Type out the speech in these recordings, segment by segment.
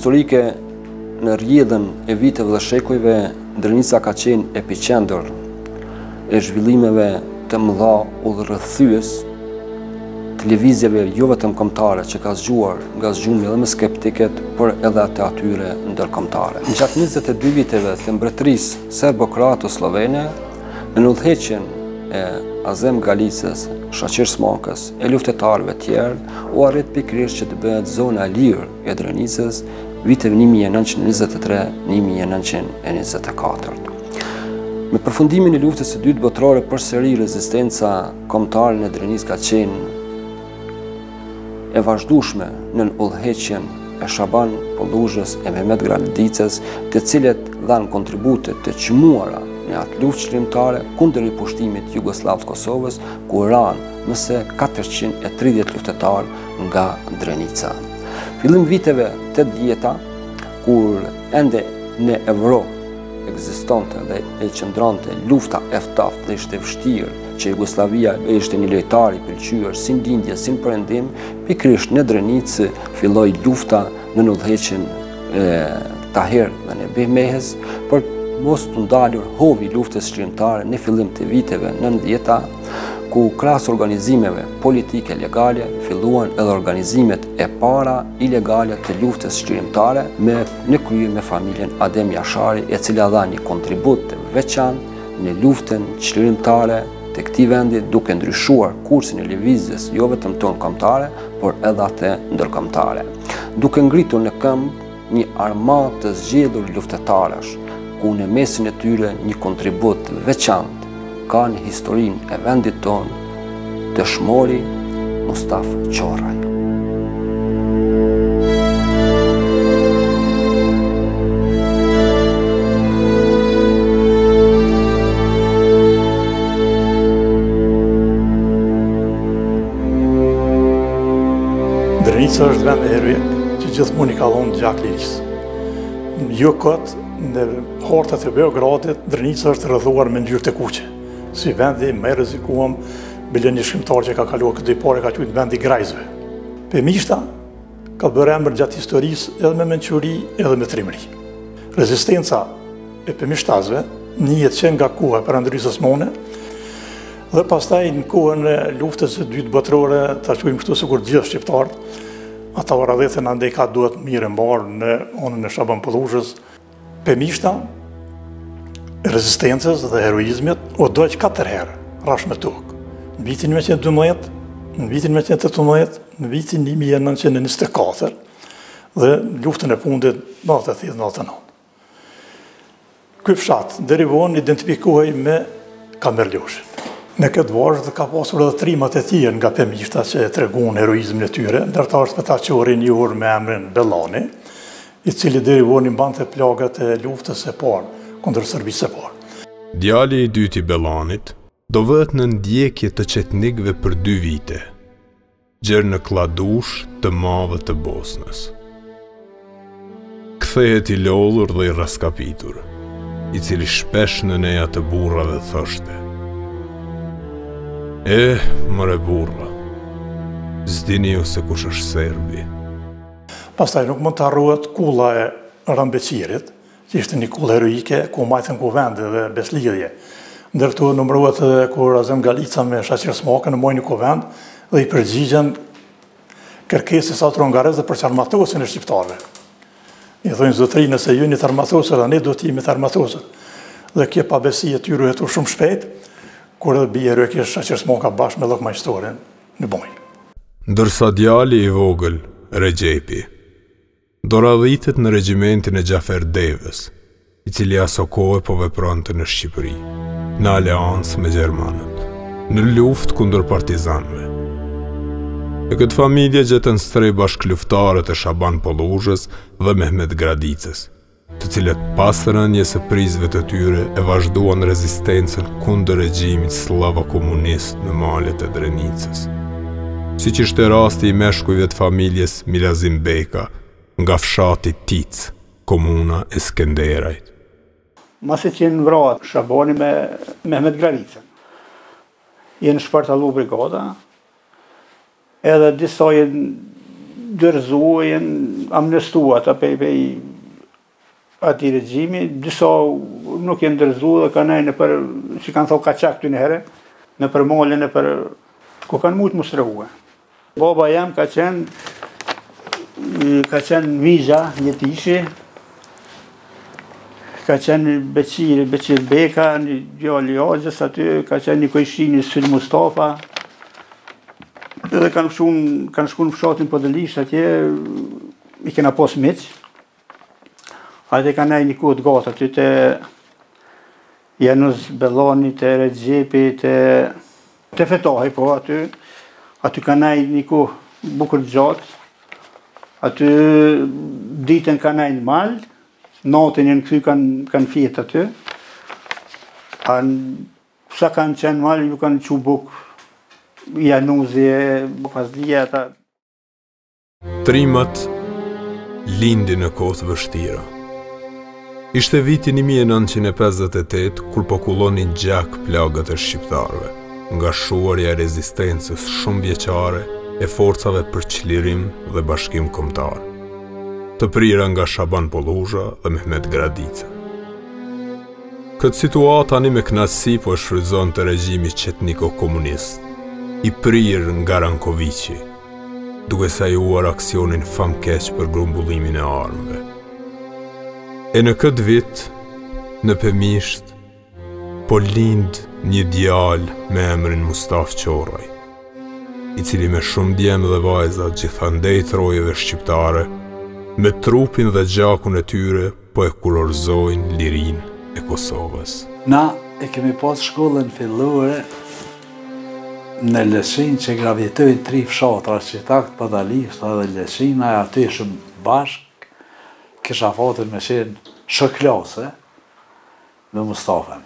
historike në rrjedhën e viteve dhe shekujve, Drenica ka qenë epicentër e zhvillimeve të mëdha udhërrëthyes të lëvizjeve jo vetëm kombëtare që ka zgjuar nga zgjumi edhe me skeptikët, por edhe atë atyre ndërkombëtare. Gjatë 22 viteve të mbretërisë serbo-kroato-slovene, në udhëheqjen e Azem Galicës, Shaqir Smakës e luftetarëve tjerë, u arrit pikërisht që të bëhet zona e lirë e Drenicës viteve 1923-1924. Me përfundimin e luftës së dytë botërore, përsëri rezistenca kombëtare në Drenicë ka qenë e vazhdueshme në udhëheqjen e Shaban Polluzhës e Mehmet Gradicës, të cilët dhanë kontribute të çmuara në atë luftë çlirimtare kundër ripushtimit jugoslav të Kosovës, ku ranë nëse 430 luftetarë nga Drenica. Fillim viteve 80-ta, kur ende në Evropë ekzistonte dhe e qëndronte lufta e ftoftë dhe ishte vështirë që Jugoslavia ishte një lojtar i pëlqyer si në lindje si në perëndim, pikërisht në Drenicë filloi lufta në udhëheqjen e Tahir dhe në Behmehes, për mos të ndalur hovi luftës çlirimtare në fillim të viteve 90-ta, ku krahas organizimeve politike legale filluan edhe organizimet e para ilegale të luftës çlirimtare në krye me familjen Adem Jashari, e cila dha një kontribut të veçantë në luftën çlirimtare të këtij vendi, duke ndryshuar kursin e lëvizjes jo vetëm tonë kombëtare, por edhe atë ndërkombëtare, duke ngritur në këmbë një armatë të zgjedhur luftetarësh, ku në mesin e tyre një kontribut veçantë ka në historinë e vendit tonë dëshmori Mustaf Qorraj. Drenica është vend heroik që gjithmonë i ka dhënë gjak lirisë. Jo kot në hartat e Beogradit, Drenica është rrëdhuar me ngjyrë të kuqe. Si vendi më i rrezikuar, bile një shkrimtar që ka kaluar këtë pare ka quajtur vendi i grajzëve. Pemishta ka bërë emër gjatë historisë edhe me mençuri edhe me trimëri. Rezistenca e pemishtasve njihet që nga koha e Perandrisë Osmane, dhe pastaj në kohën e luftës së dytë botërore, ta quajmë kështu sikur gjithë shqiptarët, ata varadhetën andej ka duhet mirë mbarë në anën e Shaban Polluzhës. Pemishta e rezistencës dhe heroizmit u doq 4 herë rash me tokë. Në vitin 1912, në vitin 1918, në vitin 1924 dhe luftën e fundit në 1989. Ky fshat deri vonë identifikohej me Kamerloshin. Në këtë vargë ka pasur edhe trimat e tjerë nga pemishta që tregon heroizmin e tyre, ndërta është petaçori i njohur me emrin Bellani, i cili deri vonë mbante plagat e luftës së parë kundër Serbisë së parë. Djali i dytë i Bellanit do vëhet në ndjekje të qetnikëve për 2 vite, gjerë në kladush të madhe të Bosnës. Kthehet i lodhur dhe i raskapitur, i cili shpesh në neja të burrave thoshte: Mëre burra, s'dini ju se kush është serbi. Pastaj nuk mund të harrohet kulla e Rambeqirit, që ishte një kullë heroike, ku majtën kuvende dhe beslidhje. Ndërtu numërohet kur Azem Galica me Shaqir Smakën në mojnë një kuvend dhe i përgjigjen kërkesës austro-hungareze për qarmatosin e shqiptarëve. I thojnë zotëri, nëse ju një të armatosur, dhe ne do t'jemi të armatosur. Dhe kje pabesi e tyru hetur shumë shpejt, kur edhe bie heroikisht Shaqir Smaka bashkë me llokmajstorin në bojë. Ndërsa djali i vogël, Regjepi, do radhitet në regjimentin e Gjafer Devës, i cili aso kohë po vepronte në Shqipëri, në aleancë me gjermanët, në luftë kundër partizanëve. E këtë familje gjetën strej bashkëluftare të Shaban Polluzhës dhe Mehmet Gradicës, të cilët pas rënjes së prizve të tyre e vazhduan rezistencën kundër regjimit slavo-komunist në malet e Drenicës. Si që ishte rasti i meshkujve të familjes Milazim Beka nga fshati Tic, komuna e Skenderajt. Masi që jenë vrarë Shabani me Mehmet Gradicën, jenë shpartalu brigada, edhe disa jenë dërzohen, amnestuat pej ati regjimi, disa nuk janë dërzuar dhe kanë në për, që kanë thot kaçak ty në herë, në për malin e për, ku kanë mujtë më strehue. Baba jam ka qenë Mizha, Njetishi, ka qenë Beqir Beka, një djalli Agjës aty, ka qenë një Kojshini Syl Mustafa, edhe kanë shku në fshatin Podëlish atje, i kena pos miq. Atë kanë nejë një kohë të gatë aty të Janus Bellani, të Recep, të Fetahi po aty. Aty kanë nejë një kohë bukur të gjatë. Aty ditën kanë nejë në mal, natën janë kthy kanë fjetë aty. Sa kanë qenë mal, ju kanë qu bukë. Januzi, Pasdija, ata. Trimat lindi në kohë të vështira. Ishte vitin 1958 kur po kullonin gjak plagat e shqiptarëve, nga shuarja e rezistencës shumë vjeçare e forcave për çlirim dhe bashkim kombëtar, të prira nga Shaban Polluzha dhe Mehmet Gradica. Këtë situatë tani me knatësi po e shfrytëzonte regjimi qetniko-komunist, i prirë nga Rankoviqi, duke sajuar aksionin famkeq për grumbullimin e armëve. E në këtë vit, në Pemisht, po lind një djalë me emrin Mustaf Qoraj, i cili me shumë djemë dhe vajza gjithandej trojeve shqiptare, me trupin dhe gjakun e tyre po e kurorzojnë lirinë e Kosovës. Na e kemi pas shkollën filluare në Leshin që gravitojnë 3 fshatra, Qitakt, Padalishta dhe Leshina, e aty shumë bashk, kisha fatin me qenë shëklase me Mustafën.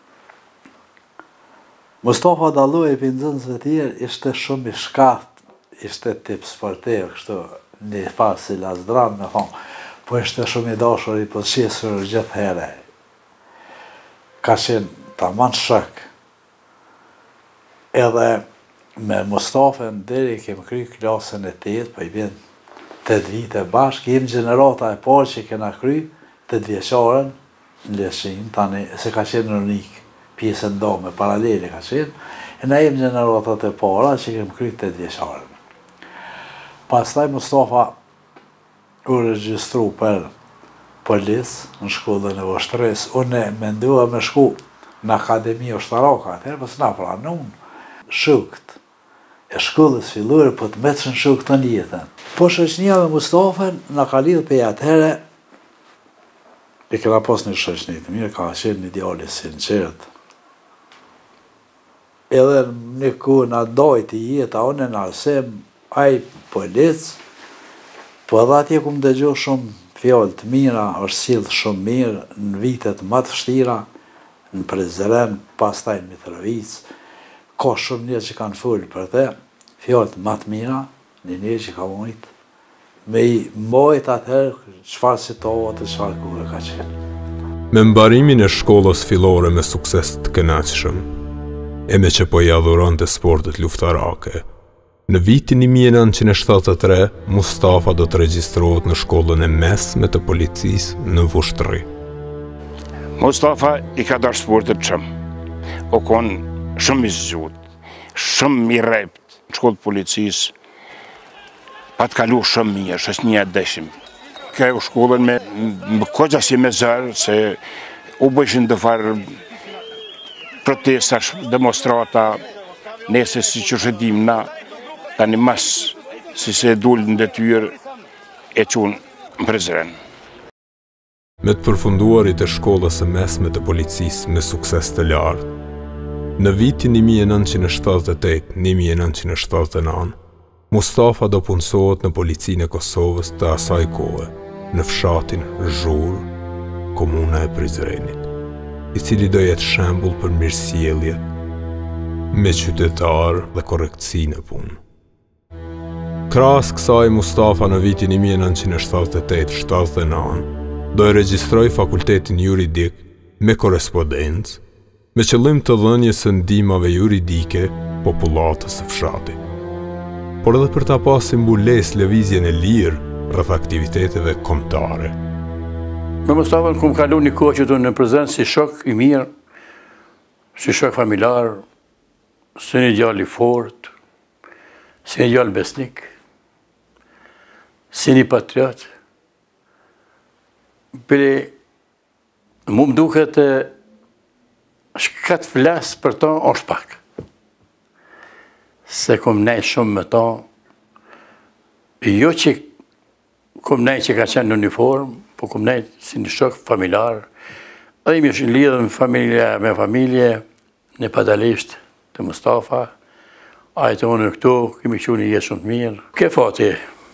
Mustafa dalloj e pinzënësve tjerë, ishte shumë i shkath, ishte tip sportiv, kështu një fasi Lazdran, me thonë, po ishte shumë i dashur i përqesur gjithë here. Ka qenë tamam shëk. Edhe me Mustafën deri kemë kry klasën e 8, po i vjen 8 vite bashkë, jem gjenerata e parë që kena kry 8 vjeqaren në Leshin, tani se ka qenë në unik, pjesën dome, paralele ka qenë, e na jem generatat e para që kemë kry 8 vjeqaren. Pastaj Mustafa u regjistru për policë në shkollën e Voshtërës. Unë mendua me shku në Akademi Ushtaraka, atëherë pas na pranun shukt e shkollës filluar po të metëshën shuk të njëtën. Po shoqënia me Mustafën na ka lidhë për atëherë, e kena pas një shoqëni të mirë, ka qenë një djalë sinqert. Edhe një ku na dojti jeta, unë në arsem, aj polic, po edhe atje ku më dëgjoh shumë fjallë të mira, është silë shumë mirë në vitet më të vështira, në Prizren, pastaj në Mitrovic, ka shumë njerë që kanë full për te, fjallët më të mira, një njerë që ka mujtë, me i mojt atëherë çfarë situatë, çfarë kohë ka qenë. Me mbarimin e shkollës fillore me sukses të kënaqshëm, e me që po i adhuron të sportet luftarake, në vitin 1973, Mustafa do të regjistrohet në shkollën e mesme të policisë në Vushtri. Mustafa i ka darë sportet shumë, o konë shumë i zgjutë, shumë i rrept, në shkollë policisë, pa të kalu shumë mirë, shës një deshim. Ka u shkollën me koqa si me zërë, se u bëshin të farë protesta, demonstrata, nese si që shëdim na, tani mas, si se dullë në detyrë, e qunë në Prizren. Me të përfunduarit e shkollës e mesme të policisë me sukses të lartë, në vitin 1978-1979, Mustafa do punësohet në policinë e Kosovës të asaj kohë, në fshatin Zhur, komuna e Prizrenit, i cili do jetë shembull për mirësjellje me qytetar dhe korrektësi në punë. Krahas kësaj, Mustafa në vitin 1978-79 do e regjistroj fakultetin juridik me korespondencë, me qëllim të dhënies së ndihmave juridike popullatës së fshatit. por edhe për ta pasur mbulesë lëvizjen e lirë rreth aktiviteteve kombëtare. Me Mustafën kum kalu një kohë që në prezencë si shok i mirë, si shok familjar, si një djalë i fortë, si një djalë besnik, si një patriot. Bile, mu më duket shka të flasë për ta është pak. Se kom nej shumë me ta, jo që kom nej që ka qenë në uniform, po kom nej si një shok familjar, dhe imi është lidhë me familje, në padalisht të Mustafa, a e të unë në këtu, kemi që një jetë shumë të mirë. Ke fati,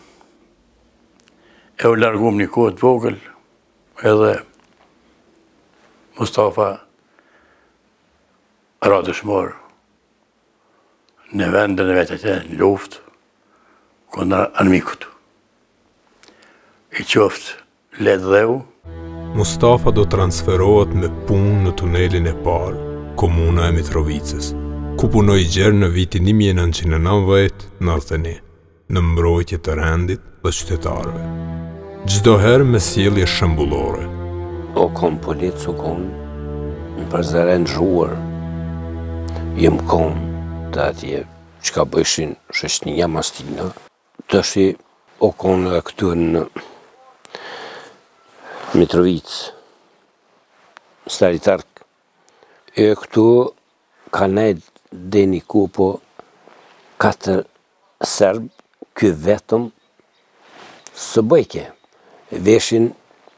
e u largum një kohë të vogël, edhe Mustafa ra dëshmor në vendën e vetë të në luft, kundër armikut. I qoftë letë dheu. Mustafa do transferohet me punë në tunelin e parë, komuna e Mitrovicës, ku punoi gjerë në vitin 1990-91, në mbrojtje të rendit dhe qytetarëve. Çdo herë me sjellje shembullore. O kom policë, o kom në përzeren zhuar, jem kom të atje që ka bëshin shështinja mastina, të shi o kom dhe këtu në Mitrovicë, Staritark, e këtu ka nejt dhe një ku po 4 Serb, ky vetëm së bëjke. Veshin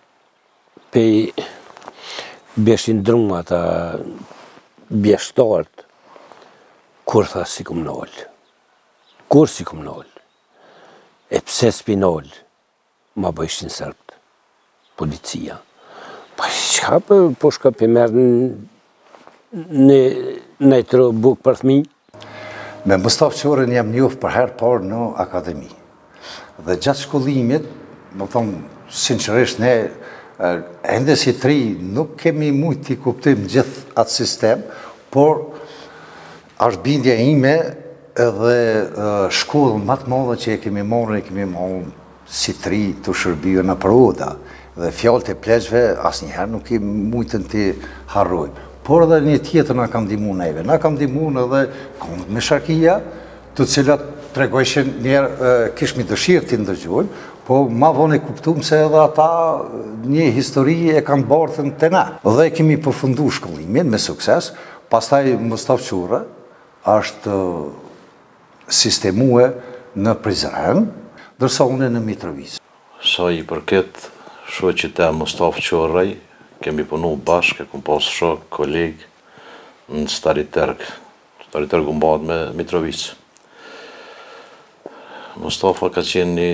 beshin drumë ata bjeshtarët, kur tha si kum nëllë. Kur si kum nëllë. E pse s'pi nëllë, ma bëjshin Serbët, policia. Pa shka po shka për merë në të bukë për thmi? Me Mustafë Qorën jam njohë për herë parë në akademi. Dhe gjatë shkollimit, më thonë, sinqerisht ne, ende si tri, nuk kemi mujt t'i kuptim gjithë atë sistem, por është bindja ime edhe shkollën më të madhe që e kemi marrë si tri të shërbiju në Proda. Dhe fjallët e pleqve asnjëherë nuk i mujtën t'i harrojmë. Por edhe një tjetër nga kam dimu neve. Nga kam dimu edhe kongët me Sharkia, të cilat tregojshin njerë kishmi dëshirë t'i ndërgjojmë, po ma vonë e kuptum se edhe ata një histori e kanë bartën të na. Dhe kemi përfundu shkollimin me sukses, pastaj Mustafë Qorë është sistemue në Prizren, dërsa une në Mitrovicë. Sa i përket shoqit e Mustafë Qorë, kemi punu bashkë, kom pas shok, kolegë në Staritark. Staritark u mbahet me Mitrovicë. Mustafa ka qenë një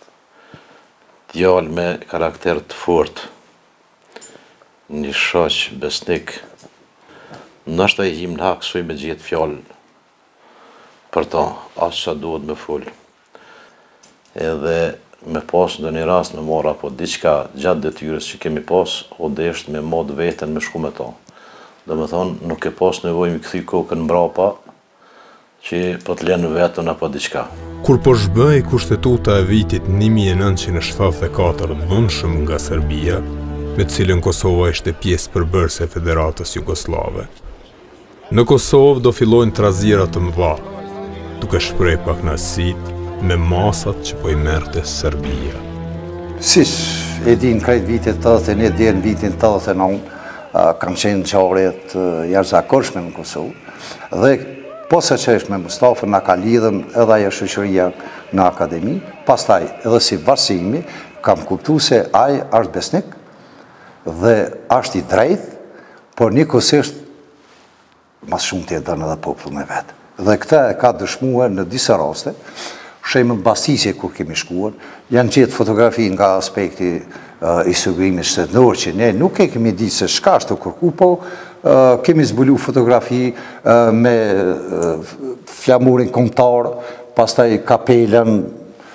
djalë me karakter të fortë, një shoq besnik. Nështë i him në hak, suj me gjithë fjallë për ta, asë që duhet me full. Edhe me pas në një rast me mora, po diqka gjatë detyres që kemi pas, o desht me mod veten me shku me ta. Dhe me thonë, nuk e pas nevoj me këthy kokën mbrapa, që po të lenë vetën apo diqka. Kur po zhbëhej kushtetuta e vitit 1974 dhunshëm nga Serbia, me cilën Kosova ishte pjesë përbërëse e Federatës Jugoslave. Në Kosovë do fillojnë trazirat të mëdha, duke shprej pak kënaqësitë me masat që po i merrte Serbia. Si e din krejt vitet 81 deri në vitin 89, kam qenë qaret jashtëzakonshme në Kosovë dhe posa që është me Mustafën na ka lidhën edhe ajo shoqëria në akademi, pastaj edhe si varsimi kam kuptu se ai është besnik dhe është i drejtë, por njëkohësisht mas shumë të e dënë edhe popullin e vetë. Dhe këta e ka dëshmuar në disa raste, shemën Bastisje kur kemi shkuar, janë qetë fotografi nga aspekti i sigurimit shtetëror që ne nuk e kemi ditë se shka është të kërku, po kemi zbulu fotografi me flamurin kombëtar, pastaj kapelen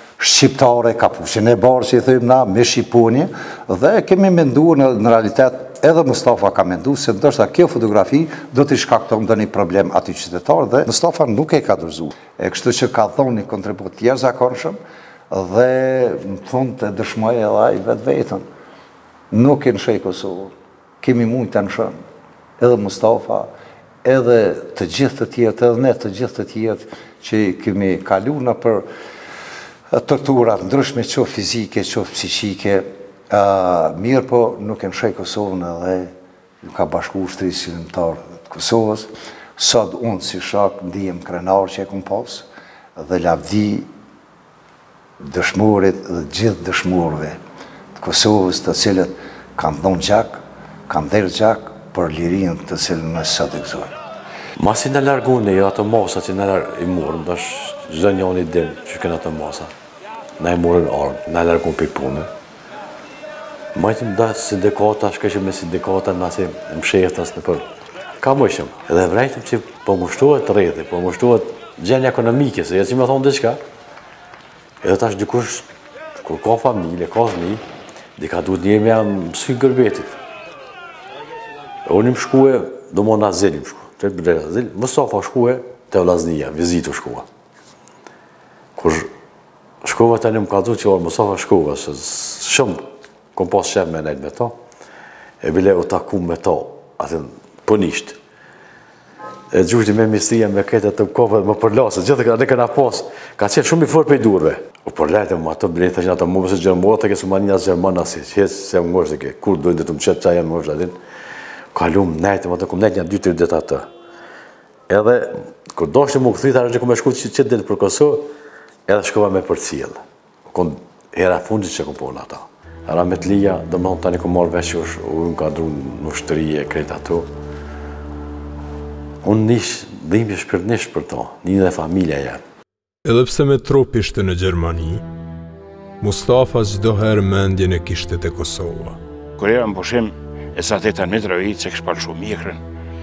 shqiptare, kapuçin e barë që i thëjmë na, me Shqiponje, dhe kemi menduar në realitet edhe Mustafa ka mendu se ndoshta kjo fotografi do t'i shkakton ndonjë problem aty qytetar dhe Mustafa nuk e ka dorëzuar. Kështu që ka dhënë një kontribut jashtëzakonshëm dhe në fund të dëshmoj edhe ai vetveten. Nuk e nshej Kosovën. Kemi mund ta nshëm. Edhe Mustafa, edhe të gjithë të tjerë, edhe ne të gjithë të tjerë që kemi kaluar për torturat ndryshme, qoftë fizike, qoftë psiqike, mirë po nuk e nshej Kosovën edhe nuk ka bashku Ushtrisë Qëndrueshme të Kosovës. Sot unë si shok ndihem krenar që e kum pas dhe lavdi dëshmorit dhe gjithë dëshmorëve të Kosovës të cilët kanë dhënë gjak, kanë dhënë gjak për lirinë të cilën ne sot e gëzojmë. Masi në largune, jo ato mosa që në i morëm, dash çdo njëri del që kanë ato mosa. Na i morën ardhë, na largun për punë. Majtëm da sindikata, shkëshëm me sindikata, nasi më sheftas në për. Ka mëshëm. Edhe vrejtëm që po ngushtohet rrethë, po ngushtohet gjenja ekonomike, se jetë që me thonë diçka. Edhe tash dikush, kur ka familje, ka fëmijë, di ka duhet njëri me jam sy gërbetit. Unë më shkue, do më në azil më shkue. Mustafa shkue të Vllaznia, vizitu shkua. Kur shkova të një më ka du që orë Mustafa shkova, se shumë kom pas shef me nejtë me ta, e bile u taku me ta, atën punisht. E gjushti me mistria me këtë të kove dhe më përlasë, gjithë në këna pas, ka qenë shumë i forë për i durve. U përlejtë më ato biletë që në ato mëve se Gjermora, të kësë manina Gjermana si, që jesë se më ngështë ke, kur dojnë dhe të më qëtë qa janë më është adin, kalum nejtë, më të kom nejtë një 2-3 ditë atë. Edhe, kur doshtë më këthit, arë që kom e shku që ditë për Kosovë, edhe shkova me për cilë. Era fundit që kom punë ata. Ara me të lija, dhe më thonë tani kom marrë veç unë ka dru në ushtërije, krejt ato. Unë dhimbje shpirtnisht për to, një dhe familja janë. Edhe pse me trup ishte në Gjermani, Mustafa çdo herë mendjen e kishte te Kosova. Kur era në pushim e Satetan Mitrovic se kishpal shumë mikrën.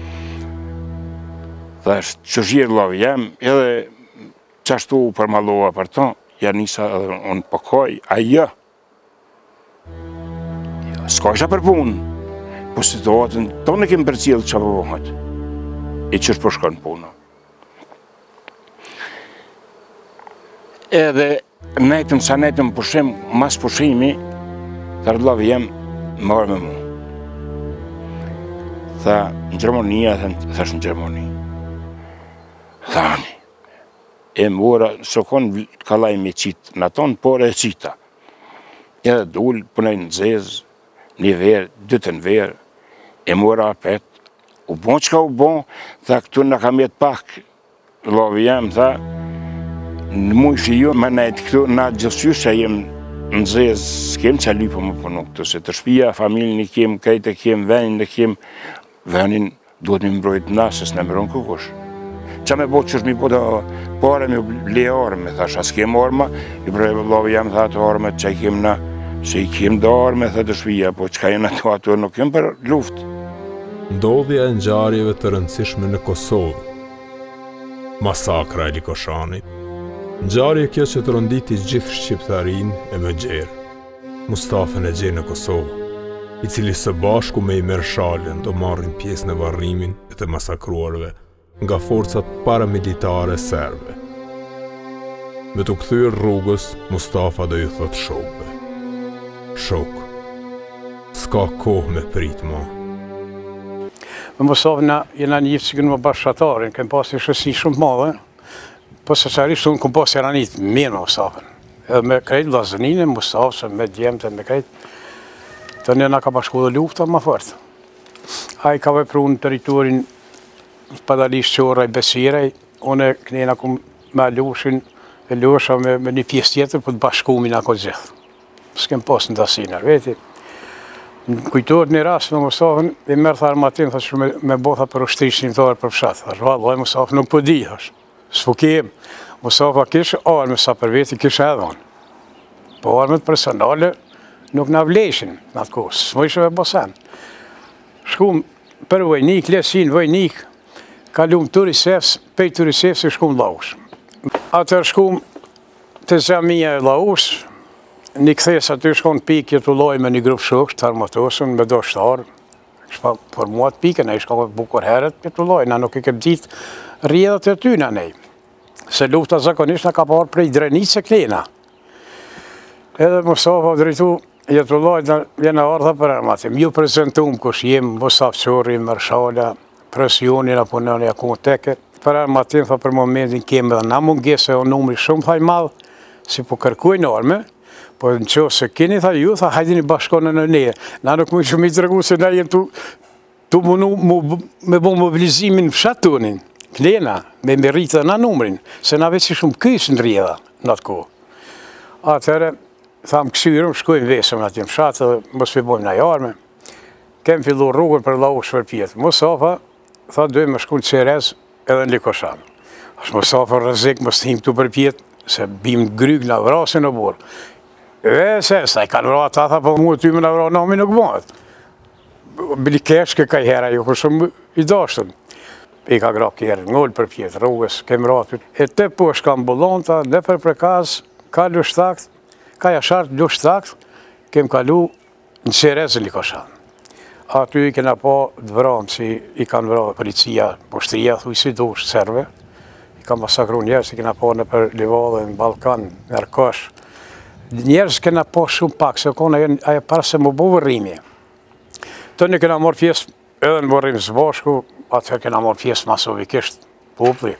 Thash, që zhirë lavë jam, edhe qashtu u përmalova për to, ja nisa edhe unë pëkoj, ajo. S'ka isha për punë, po situatën tonë e kemë për cilë që përvohet, e qështë përshkon punë. Edhe nejtëm sa nejtëm pushim, mas pushimi, thërë lavë jem, marë me mu. Tha, në Gjermonia, thash në Gjermoni. Thani, e mora, së konë kalaj me qitë në tonë, por e qita. Edhe dullë, punaj në zezë, një verë, dytë në verë, e mora apet, u bon qka u bon, tha këtu në kam jetë pak, lovi jam, tha, në mujshë ju, më nejtë këtu, na gjithësy që jem në zezë, s'kem që lypo më punu këtu, se të shpia, familjën i kem, kajtë e kem, venin e kem, venin duhet me mbrojt nasës, në mëron kukush. Qa me bo që është mi po të pare me le arme, thash, as kem arma, i brejve lovi jam, tha të arme, që i kem na, se i kem do arme, tha të shpia, po qka jenë ato nuk kem për luft. Ndodhja e ngjarjeve të rëndësishme në Kosovë. Masakra e Likoshanit. Ngjarje kjo që të rënditi gjithë shqiptarin e më gjerë. Mustafën e gjerë në Kosovë, i cili së bashku me i merë shalën do marrin pjesë në varrimin e të masakruarve nga forcat paramilitare serbe. Me të kthyer rrugës, Mustafa do ju thot shokëve. Shok, s'ka kohë me prit ma. Me Mustafën jena njëfë që kënë më bashkëtarin, kemë pas një shësi shumë madhe, po së qarisht unë këmë pas jena njëtë mirë me Mustafën. Edhe me krejt Vllazninë, Mustafën, me djemët e me krejt, të njëna ka bashku dhe lufta më fërtë. A i ka vepru në teritorin padalisht qora i besiraj, une kënjena ku me lushin, e lusha me një pjesë tjetër, për të bashkumin ako gjithë. S'kem pas në dasinar, veti. Në kujtohet një rast me Mustafën, i mërë tha armatin, tha që me botha për ushtrisht njëmëtare për fshatë. Tha shvalë, Mustafë nuk po di, thash. S'po kem. Mustafa kishë arme sa për veti kishë edhon. Po armet personale nuk në vleshin në atë kohë, s'mo ishë me bosen. Shkum për vojnik, lesin, vojnik, kalum turisefs, pej turisefs e shkum Laush. Atër shkum të Xhamia e Laush, një këthes aty shkon pikje të loj me një grupë shokë, të armatosën, me do shtarë, Shpa formuat pikën, e shka bukur heret Petrulloj, na nuk i kem ditë rrjedhat e tyna nej. Se lufta zakonisht na ka parë prej Drenicë e Klena. Edhe Mustafa drejtu Petrulloj vjen ardha për armatim. Ju prezentum kush jem, Mustafa Qori, Marshala, presionin apo nënja konteke. Për armatim, tha për momentin kemë edhe na mungese o numri shumë thaj madh, si po kërkuajnë arme, po në qo se keni tha ju, tha hajdini bashkone në ne. Na nuk mund shumë i të regu se na jem tu me bo mobilizimin fshat tonin, Klena, me rritë dhe na numrin, se na veç shumë kysë në rrjedha në atë kohë. Atëherë, tham kësyrëm, shkojmë vesëm në atë fshat dhe mos me bojmë na arme. Kem fillu rrugën për lau shpërpjetë. Mustafa, tha dojmë më shku në Cerez edhe në Likoshan. Ashtë Mustafa rrezik mos të him të përpjetë, se bim gryg në vrasin në borë. Se i kanë vra ata, tha, po mu ty me në vra nami nuk bëhet. Bili keshke ka i hera ju, për shumë i dashtën. I ka gra kjerë, ngollë për pjetë, rrugës, kem ratit. E te po është ka ambulanta, dhe për prekaz, ka lushtakt, ka jashartë lushtakt, kem kalu në Cerez në Likoshan. Aty i kena pa dëvranë, si i kanë vra policia, poshtria, thuj si dush, serve. I ka masakru njerës, i kena pa në për Livadhe, në Balkan, në Arkash. Njerës kena po shumë pak, se kone aje para se më bo vërrimi. Të një kena morë pjesë edhe në vërrim së bashku, atëherë kena morë pjesë masovikisht populli.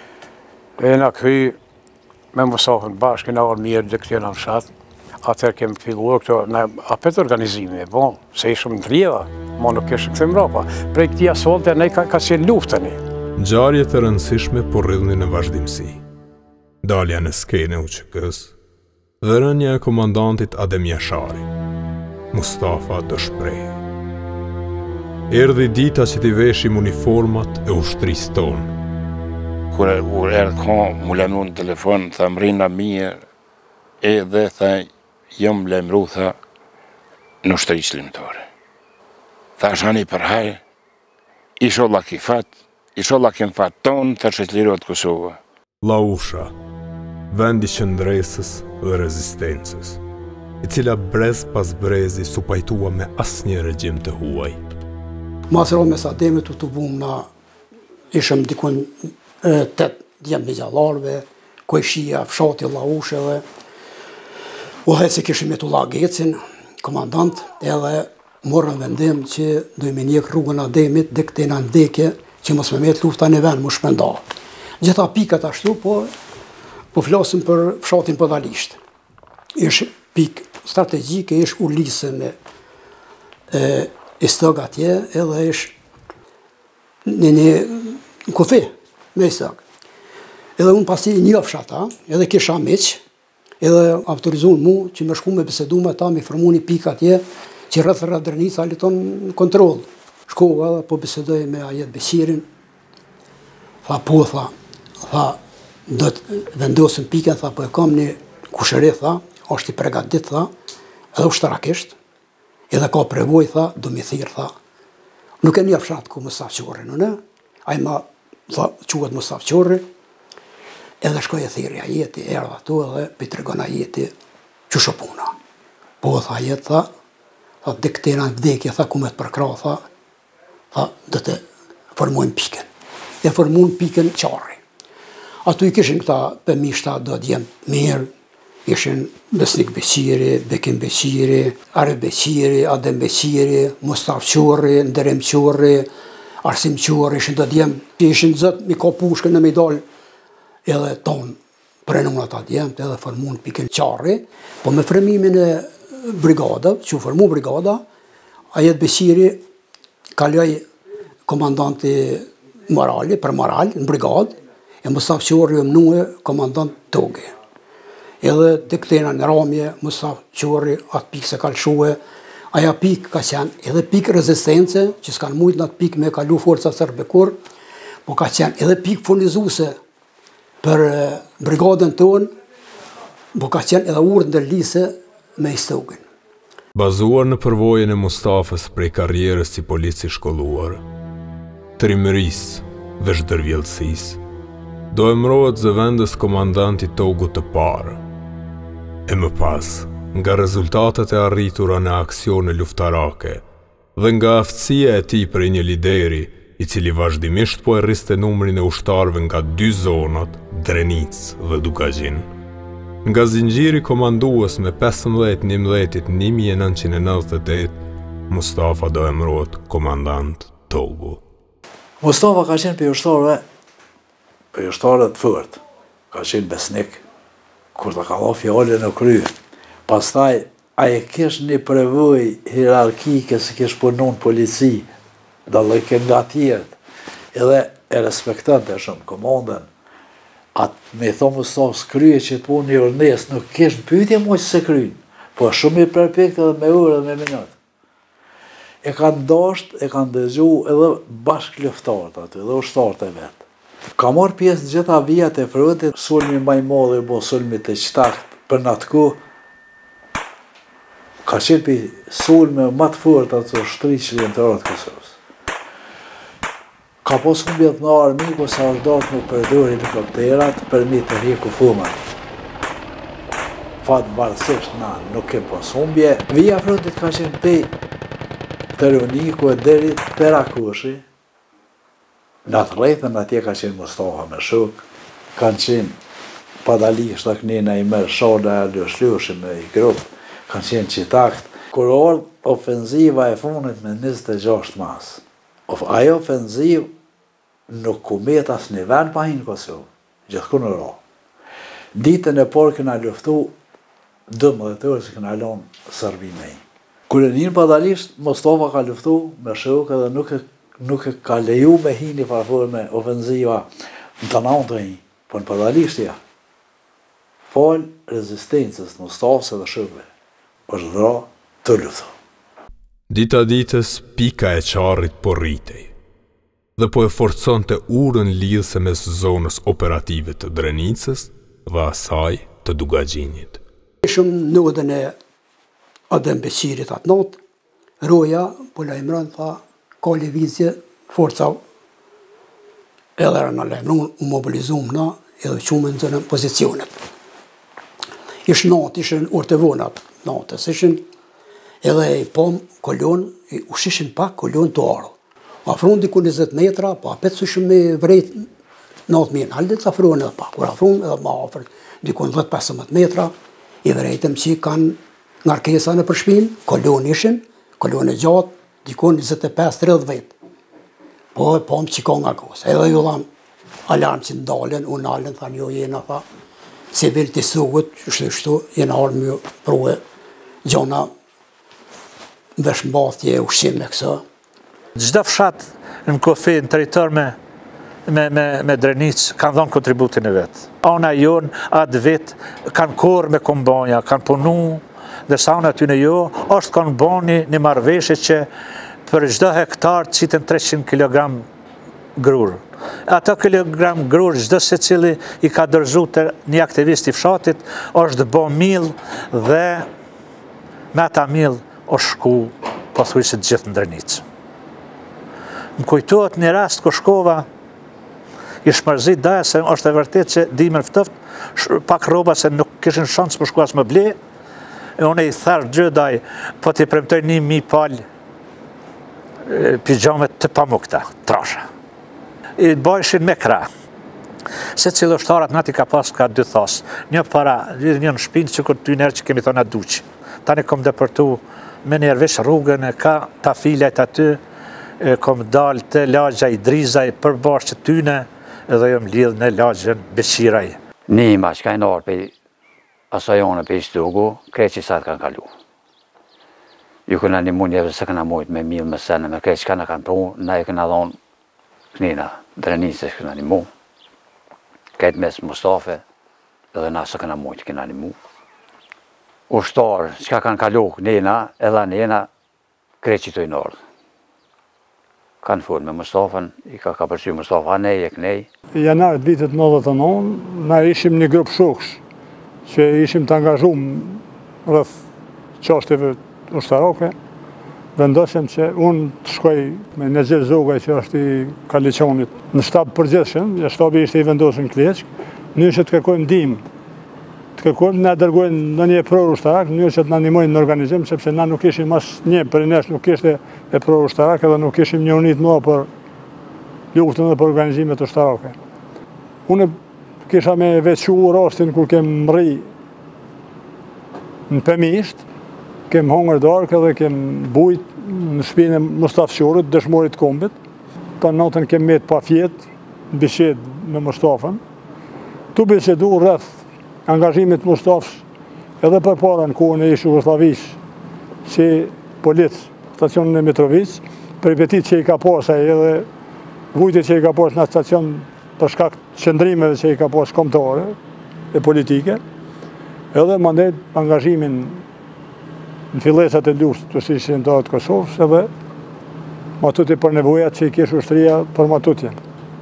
E na këhy me Mustafën bashkë, kena orë mirë dhe këtë në fshatë. Atëherë kemë filluar këto, apet organizimi, bon, se ishëm në rrjedha, ma nuk ishë këtë mrapa. Prej këti asolte, ne ka qenë luftëni. Ngjarje të rëndësishme por rrëdhni në vazhdimsi. Dalja në skene UÇK-s dhe rënja e komandantit Adem Jashari. Mustafa të shpreh. Erdhi dita që t'i veshim uniformat e ushtrisë tonë. Kur erdhë ka, mu lanu në telefon, tha mrina mirë, edhe tha, jam lemru, tha, në ushtrisë limtore. Tha shani për hajë, isholla ki fatë, isholla kem fatë tonë, tha që të lirot Kosova. Lausha, vendi qëndresës dhe rezistencës, i cila brez pas brezi su pajtua me asnjë regjim të huaj. Masëro me sa demit të bum na ishëm dikun 8 djemë një gjallarve, kojshia, fshati, lausheve. U heci kishim e të lagecin, komandant, edhe morën vendim që dojmë njek rrugën Ademit dhe këtena ndeke që mos me met lufta në vend më shpenda. Gjitha pikat ashtu, po flasim për fshatin Podalisht. Ish pik strategjike, ish ullise me istëg atje, edhe ish në një kufi me istëg. Edhe unë pasi një fshata, edhe kisha meq, edhe autorizun mu që me shku me bisedu me ta, me formu një pik atje, që rrëth Drenica liton në kontrol. Shkova edhe po bisedoj me Ajet Beqirin, tha po, tha, do të vendosim pikën, tha po e kam një kushëri, tha, është i pregadit, tha, edhe ushtarakisht, edhe ka prevoj, tha, do mi thirë, tha. Nuk e një fshat ku Mustafa Qori, nëne, a i ma, tha, quhet Mustafa Qori, edhe shkoj e thirë Ajeti, erdha tu edhe për të regon Ajeti që shopuna. Po, tha Ajet, tha, dhe këtena në vdekje, tha, ku me të përkra, tha, dhe të formojnë pikën. E formojnë pikën Qari. Atu i kishin këta pëmishta do t'jem mirë, ishin Besnik Beqiri, Bekim Beqiri, Arif Beqiri, Adem Beqiri, Mustafa Qori, Nderem Qori, Arsim Qori, ishin do t'jem, ishin zët mi ka pushkën në medal edhe tonë, prenun ata t'jem, edhe formojnë pikën Qari, po me fremimin e brigada, që formu brigada, Ajet Beqiri kaloj komandanti morali, për moral, në brigad, e Mustafa Qori e mënue komandant toge. Edhe dhe këtena në ramje, Mustafa Qori atë pikë se kalëshue, aja pikë ka qenë edhe pikë rezistence, që s'kanë mujtë në atë pikë me kalu forca sërbekur, po ka qenë edhe pikë furnizuse për brigadën tonë, po ka qenë edhe urë ndërlise me istogën. Bazuar në përvojën e Mustafës prej karrierës si polici shkolluar, trimërisë dhe zhdërvjelësisë, do emrohet zëvendës komandanti togu të parë. E më pas, nga rezultatet e arritura në aksione luftarake dhe nga aftësia e tij për një lideri i cili vazhdimisht po e rriste numrin e ushtarëve nga 2 zonat, Drenicë dhe Dugazhin. Nga zinxhiri komandues me 15/11/1998, Mustafa do emërohet komandant Togu. Mustafa ka qenë për ushtarëve të fortë, ka qenë besnik, kur të ka dha fjallën në kry. Pastaj, a e kish një përvoj hierarkike se kish punon polici, dallojke nga tjerët, edhe e respektante shumë komandën. Atë me thonë Mustafa s'krye që punë një urnes, nuk kish në pyetje mu që se krynë, po shumë i perfekt edhe me orë edhe me minutë. E kanë dasht, e kanë dëgju edhe bashkë luftarët aty, edhe ushtarët e vetë. Ka marrë pjesë në gjitha vijat e frontit, sulmi maj madhe bo sulmi të qtakt për në atë kohë, ka qenë për sulme më të fort ato shtri qëllimtarët Kosovës. Ka pos humbjet në armiku sa është datë më përdur helikopterat për mi të rriku fumat. Fatë barësisht na nuk kem pos humbje. Vija frontit ka qenë pej të runiku e deri të rakushi. Në atë rejtën atje ka qenë Mustafa me shuk, kanë qenë padalisht të kënina i mërë shoda e lëshlushi me i grupë, kanë qenë qitakt. Kur orë ofenziva e funit me 26 mas. Ajo ofenziv nuk kumet as një vend pa hinë Kosovë, gjithku në ro. Ditën e por këna luftu 12 orë që këna lonë Sërbimej. Kur e njën padalisht, Mustafa ka luftu me shuk edhe nuk e ka leju me hini farfor me ofenziva në të nanë të hi, po në padalishtja. Falë rezistencës në Mustafës dhe shukve, është dra të luftu. Dita ditës, pika e qarrit po rritej, dhe po e forcon të urën lidhse mes zonës operative të Drenicës dhe asaj të Dugazhinit. Ishëm në udën e Adem Beqirit atë natë, roja po lajmëron tha, ka levizje, forca edhe në lajmëron, u mobilizum na, edhe qume në zënë pozicionet. Ishë natë, ishën orë të vonat natës, ishën edhe i pom kolon, u shishin pak kolon të arë. Afron diku 20 metra, pa petë su shumë me vrejt 9 minë, haldet afron edhe pak, kur afron edhe ma afer, diku 10-15 metra, i vrejtëm që kanë ngarkesa në përshpin, kolon ishin, kolon e gjatë, diku 25-30 vetë. Po e pom që ka nga kosë, edhe ju dhamë alarm që ndalen, unë alen, thamë jo jena, tha, civil të sugut, shtu, jena arë mjë prove, gjona veshmbathje, ushqim me kësa. Gjda fshat në kofi, në territor me Drenicë, kanë dhonë kontributin e vetë. Ana jonë, atë vetë, kanë korë me kombanja, kanë punu, dhe sa unë aty në jo, është kanë boni një marveshe që për gjda hektar qitën 300 kg grur. Ato kilogram grur, gjda se cili i ka dërzu të një aktivist i fshatit, është bo mil dhe me ata mil është shku, po thuj se gjithë në Drenicë. Më kujtohet një rast kër shkova, i shmërzit daja se është e vërtet që dimën ftëft, pak roba se nuk kishin shansë për shku as më ble, e unë i tharë gjëdaj, po t'i premtoj 1000 palë pijamet të pamukta, trasha. I bajshin me kra. Se cilë ushtarat nati ka pas ka 2 thasë. Një para, një në shpinë që këtë 2 njerë që kemi thonë a duqë. Tani kom dëpërtu me njerëvish rrugën, ka ta filet aty, kom dalë të lagja i drizaj përbash që tyne, edhe jom lidhë në lagjën Beqiraj. Nima që ka i nërë për asajone për i shtugu, krejtë që sa të kanë kalu. Ju këna një mund jeve se këna mujtë me milë më sene, me krejtë që ka në kanë pru, na ju këna dhonë kënina, Drenicë që këna një mu. Krejtë mes Mustafe, edhe na se këna mujtë këna një mu. Ushtarë që ka kanë kalu kënina, edhe njena, krejtë që të i nërë. Kanë furë me Mustafën, i ka përshy Mustafa, nej e kënej. Janarët vitet 99, na ishim një grupë shoksh, që ishim të angazhum rrëth qashteve ushtaroke, vendoshem që unë të shkoj me Nezir Zogaj që është i Kaliqonit në shtabë përgjithshëm, shtabi ishte i vendosën Kleqk, në që të kërkojmë ndihmë të kërkojmë, na dërgojnë në një prorë ushtarak, në që të na ndihmojnë në organizim, sepse na nuk ishim as një për nesh nuk ishte e prorë ushtarak, edhe nuk ishim një unit më për luftën dhe për organizimet ushtarake. Unë kisha me veçu rastin kur kem mri në Pemisht, kem hongër darkë edhe kem bujt në shtëpinë e Mustaf Qorit, dëshmorit kombit. Ta natën kem met pa fjetë, biçed me Mustafën. Tu biçedu rreth angazhimit Mustafës edhe për para në kohën e ish Jugosllavis, si polic, stacionin e Mitrovic, peripetit që i ka pas ai edhe vujtje që i ka pas në stacion për shkak të qëndrimeve që i ka pas kombëtare e politike, edhe mandej angazhimin në fillesat e luftës të Shtetit Shqiptar të Kosovës edhe matuti për nevojat që i kish ushtria për matutjen.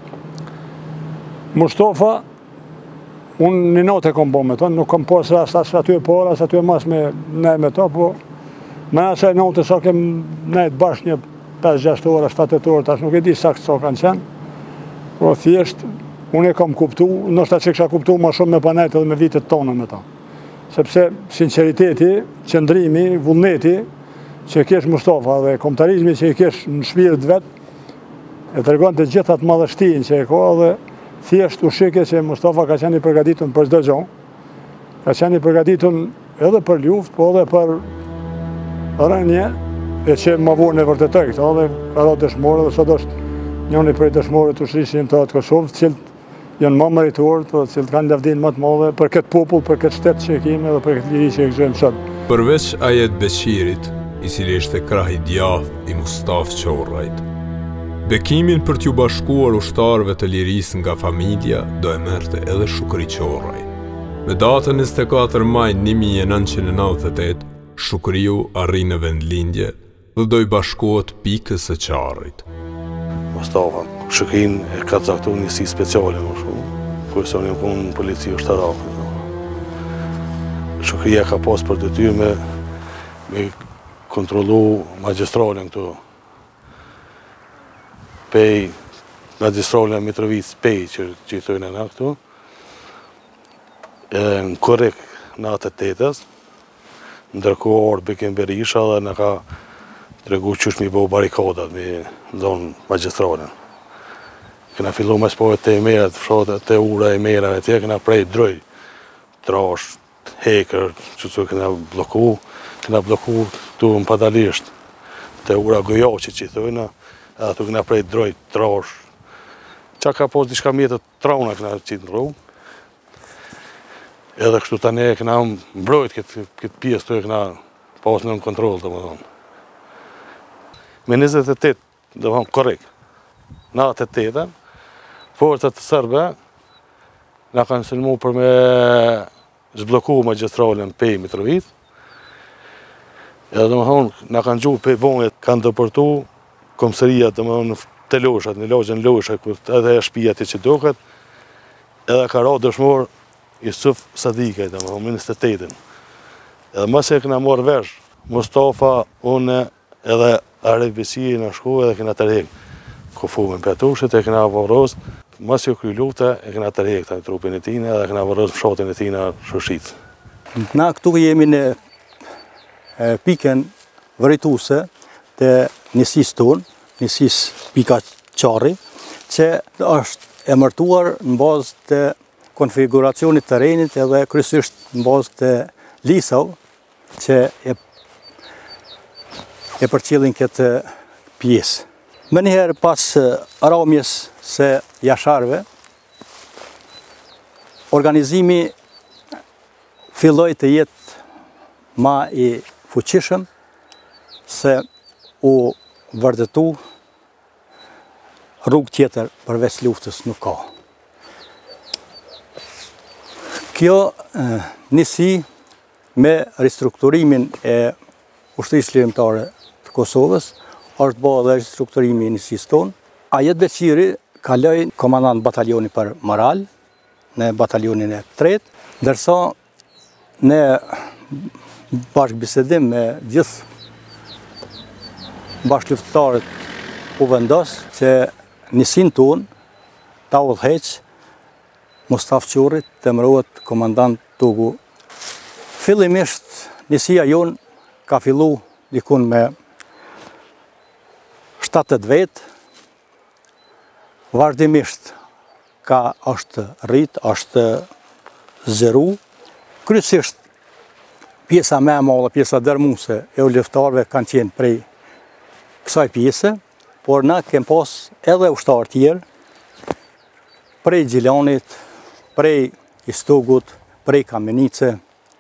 Mustafa, unë një natë e kom bo me tonë, nuk kom pas rast as aty e para, as aty e mas me nej me to, po me asaj natë sa kem nejt bashkë një 5-6 orë, 7 orë, tash nuk e di sakt sa kanë qenë, po thjesht, unë e kom kuptu, nështë që kësha kuptu ma shumë me panajt edhe me vitet tonë me ta. Sepse sinceriteti, qëndrimi, vullneti që i kesh Mustafa dhe kombëtarizmi që i kesh në shpirt vet, e tregon të gjithat madhështinë që e ka dhe thjesht u shike që Mustafa ka qenë i përgatitur për çdo gjë. Ka qenë i përgatitur edhe për luftë, po edhe për rënje, e që më vonë e vërtetoj këto dhe ka dhënë dëshmorë dhe sot është njëri prej dëshmorëve të Shtetit Shqiptar të Kosovës, të cilët janë më meritorë, të cilët kanë lavdinë më të madhe për këtë popull, për këtë shtet që e kemi dhe për këtë liri që e gëzojmë sot. Përveç Ajet Beqirit, i cili ishte krah i djathtë i Mustaf Qorrajt, bekimin për t'ju bashkuar ushtarëve të lirisë nga familja do e merrte edhe Shukri Qorraj. Me datën 24 maj 1998, Shukriu arri në vendlindje dhe do i bashkohet pikës së Qarrit. Mustafa, Shukrin e ka caktuar një si speciale më shumë, kurse unë punë në polici ushtarake. Shukria ka pas për detyrë me kontrollu magjistralin këtu. Pej magjistralin Mitrovic Pej që i thojnë në këtu. Në korrek në atë të tetës, ndërkohë orë Bekim Berisha dhe në ka tregu qysh mi bëu barikadat me zonë magjistralin. Këna fillu me spojët të emeret, fshatët të ura e merave tje, këna prej droj, trash, hekër, që të këna bloku tu në padalisht, të ura gojoqit që i thujna, edhe tu këna prej droj, trash. Qa ka pos dishka mjetët trauna këna qitë në rrugë, edhe kështu tani këna mbrojt këtë pjesë të këna pas në kontrol të më thonë. Me 28, dhe më korrekt, në atë të tetën, forcat të sërbe nga kanë sulmu për me zbloku magjistralin Pej Mitrovic. Edhe dhe më thonë, nga kanë gjuhë Pej Bonjet, kanë dëpërtu komësëria dhe më thonë të loshat, në lojën loshat, edhe e shpijat i që duket, edhe ka ra dëshmor Jusuf Sadikaj, dhe më thonë, 28. Edhe mëse e këna morë vesh, Mustafa, une, edhe Arif Besi në shku edhe këna tërhek kufumin për tushit e këna vëros, mas jo kry lufta e këna tërhek të trupin e tina edhe këna vëros fshatin e tina Shushit. Na këtu jemi në piken vërejtuse të njësis tonë, njësis pika Qarri, që është emërtuar në bazë të konfiguracionit të renit edhe kryesisht në bazë të lisav që e përcjellin këtë pjesë. Më njëherë pas ramjes se jasharve, organizimi filloi të jetë ma i fuqishëm se u vërtetu rrugë tjetër përveç luftës nuk ka. Kjo nisi me ristrukturimin e ushtrisë lirimtare të Kosovës, është bërë dhe ristrukturimi i njësisë tonë. Ajet Beqiri kaloi komandant bataljoni për Maral, në bataljonin e 3, ndërsa ne bashkëbisedim me gjithë bashkëluftëtarët u vendos që njësin tonë ta udhëheq Mustaf Qorrit të emërohet komandant Togu Fillimisht njësia jonë ka fillu dikun me 7-8 vetë, vazhdimisht është rrit, është zëru. Kryesisht pjesa me madhe, pjesa dërmuese e udhëtarëve kanë qenë prej kësaj pjese, por na kem pas edhe ushtarë tjerë, prej Gjilanit, prej Istogut, prej Kamenice,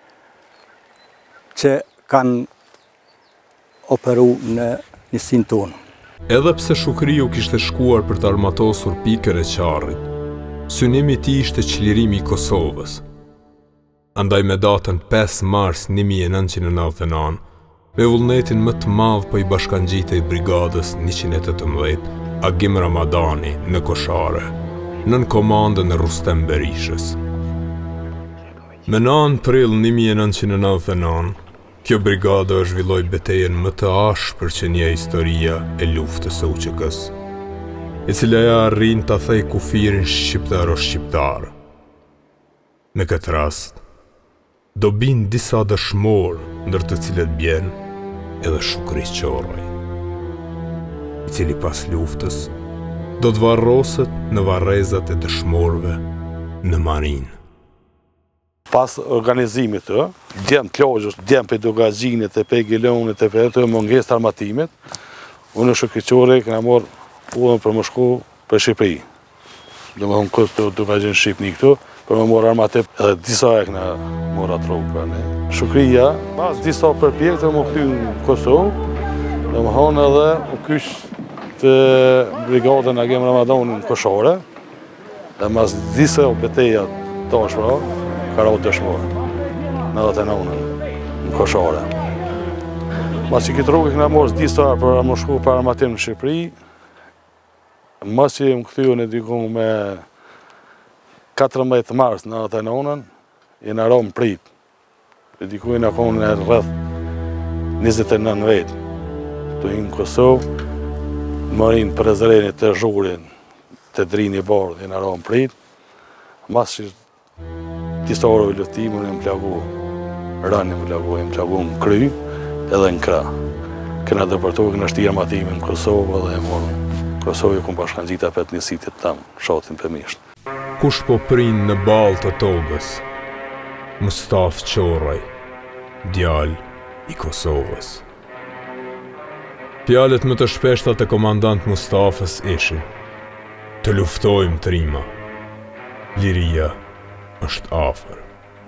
që kanë operu në njësin tonë. Edhe pse Shukriu kishte shkuar për të armatosur pikën e qarrit, synimi i tij ishte çlirimi i Kosovës. Andaj me datën 5 mars 1999, me vullnetin më të madh po i bashkangjitej brigadës 118 Agim Ramadani në Koshare, nën komandën e Rustem Berishës. Me 9 prill 1999, kjo brigada zhvilloi betejën më të ashpër që njeh historia e luftës së UÇK-s, e cila ja arrin ta thej kufirin shqiptaro-shqiptar. Në këtë rast, do bin disa dëshmor, ndër të cilët bjen edhe Shukri Qorraj, i cili pas luftës do të varroset në varrezat e dëshmorëve në Marinë. Pas organizimit të, djem të logjës, djem për dogazhinit, e për gjelonit, e për të munges të armatimit, unë në Shukri Qorraj këna morë udhën për më shku për Shqipëri. Dhe më thonë këtë të dogazhin Shqipni këtu, për më morë armatim, edhe disa e këna morë atë rogë për ne. Shukria, pas disa përpjekë të më këty në Kosovë, dhe më thonë edhe u kysh të brigadën Agim Ramadani në Koshare, dhe mas disa beteja tashpra, ka rautë dëshmorë, në 99 në Koshare. Mas i këtë rrugë këna morës disa për më shku për armatim në Shqipëri, mas i më këtyu në dikun me 14 mars në 99, i në romë prit. Dhe dikun në konë në rrëth 29 vetë. Të i në Kosovë, mërin për rezërenit të zhurin, të drini bardh, i në romë prit. Mas i disa orëve luftimin e më plagu, rani më plagu në kry edhe në kra. Këna dëpërtu, këna shti armatimin në Kosovë dhe e morën. Kosovë këmë bashkangjita për etnisitit tamë, shatin për mishtë. Kush po prind në balë të togës? Mustaf Qorraj, djalë i Kosovës. Fjalët më të shpeshta të komandant Mustafës ishin: të luftojmë trima, liria është afër.